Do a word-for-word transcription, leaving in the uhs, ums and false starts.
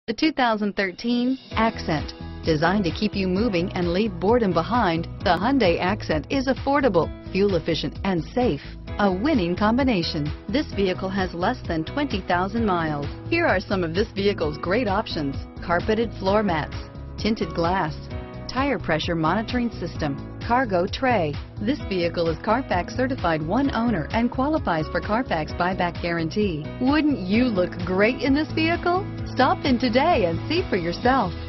The two thousand thirteen Accent. Designed to keep you moving and leave boredom behind, the Hyundai Accent is affordable, fuel-efficient, and safe. A winning combination. This vehicle has less than twenty thousand miles. Here are some of this vehicle's great options: carpeted floor mats, tinted glass, tire pressure monitoring system, cargo tray. This vehicle is Carfax certified one owner and qualifies for Carfax buyback guarantee. Wouldn't you look great in this vehicle? Stop in today and see for yourself.